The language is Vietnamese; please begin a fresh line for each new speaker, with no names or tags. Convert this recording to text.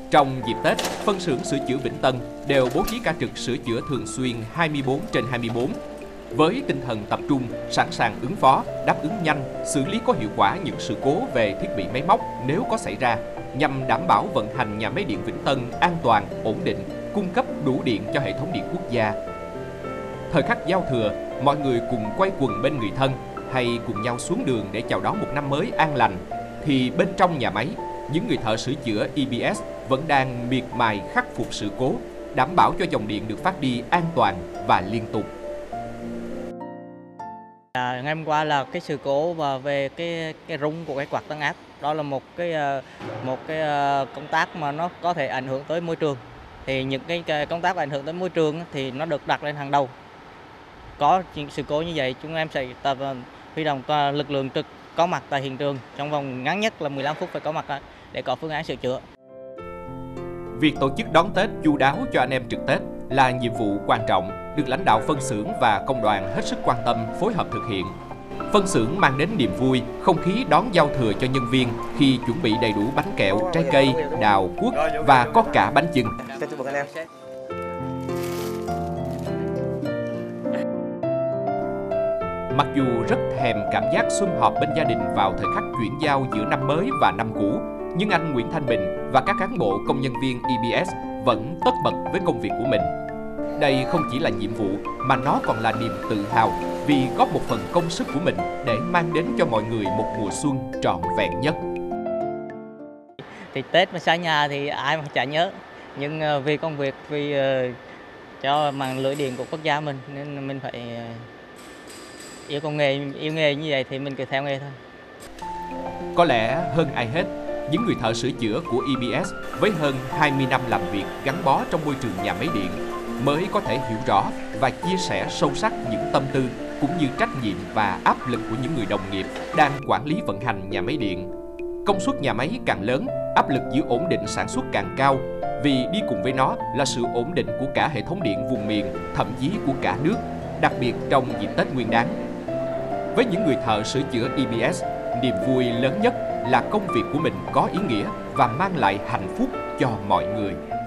Trong dịp Tết, phân xưởng sửa chữa Vĩnh Tân đều bố trí ca trực sửa chữa thường xuyên 24/24 với tinh thần tập trung, sẵn sàng ứng phó, đáp ứng nhanh, xử lý có hiệu quả những sự cố về thiết bị máy móc nếu có xảy ra, nhằm đảm bảo vận hành nhà máy điện Vĩnh Tân an toàn, ổn định, cung cấp đủ điện cho hệ thống điện quốc gia. Thời khắc giao thừa, mọi người cùng quay quần bên người thân hay cùng nhau xuống đường để chào đón một năm mới an lành, thì bên trong nhà máy, những người thợ sửa chữa EBS vẫn đang miệt mài khắc phục sự cố, đảm bảo cho dòng điện được phát đi an toàn và liên tục.
Ngày hôm qua là cái sự cố và về cái rung của cái quạt tăng áp, đó là một cái công tác mà nó có thể ảnh hưởng tới môi trường. Thì những cái công tác ảnh hưởng tới môi trường thì nó được đặt lên hàng đầu. Có sự cố như vậy, chúng em sẽ huy động lực lượng trực có mặt tại hiện trường trong vòng ngắn nhất là 15 phút phải có mặt để có phương án sửa chữa.
Việc tổ chức đón Tết chu đáo cho anh em trực Tết là nhiệm vụ quan trọng, được lãnh đạo phân xưởng và công đoàn hết sức quan tâm phối hợp thực hiện. Phân xưởng mang đến niềm vui, không khí đón giao thừa cho nhân viên khi chuẩn bị đầy đủ bánh kẹo, trái cây, đào, quất và có cả bánh chưng. Mặc dù rất thèm cảm giác sum họp bên gia đình vào thời khắc chuyển giao giữa năm mới và năm cũ, nhưng anh Nguyễn Thanh Bình và các cán bộ công nhân viên EBS vẫn tất bật với công việc của mình. Đây không chỉ là nhiệm vụ mà nó còn là niềm tự hào vì góp một phần công sức của mình để mang đến cho mọi người một mùa xuân trọn vẹn nhất.
Thì Tết mà xa nhà thì ai mà chả nhớ, nhưng vì công việc, vì cho mạng lưới điện của quốc gia mình nên mình phải yêu nghề như vậy thì mình cứ theo nghề thôi.
Có lẽ hơn ai hết, những người thợ sửa chữa của EBS với hơn 20 năm làm việc gắn bó trong môi trường nhà máy điện mới có thể hiểu rõ và chia sẻ sâu sắc những tâm tư cũng như trách nhiệm và áp lực của những người đồng nghiệp đang quản lý vận hành nhà máy điện. Công suất nhà máy càng lớn, áp lực giữ ổn định sản xuất càng cao, vì đi cùng với nó là sự ổn định của cả hệ thống điện vùng miền, thậm chí của cả nước, đặc biệt trong dịp Tết Nguyên đán. Với những người thợ sửa chữa EBS, niềm vui lớn nhất là công việc của mình có ý nghĩa và mang lại hạnh phúc cho mọi người.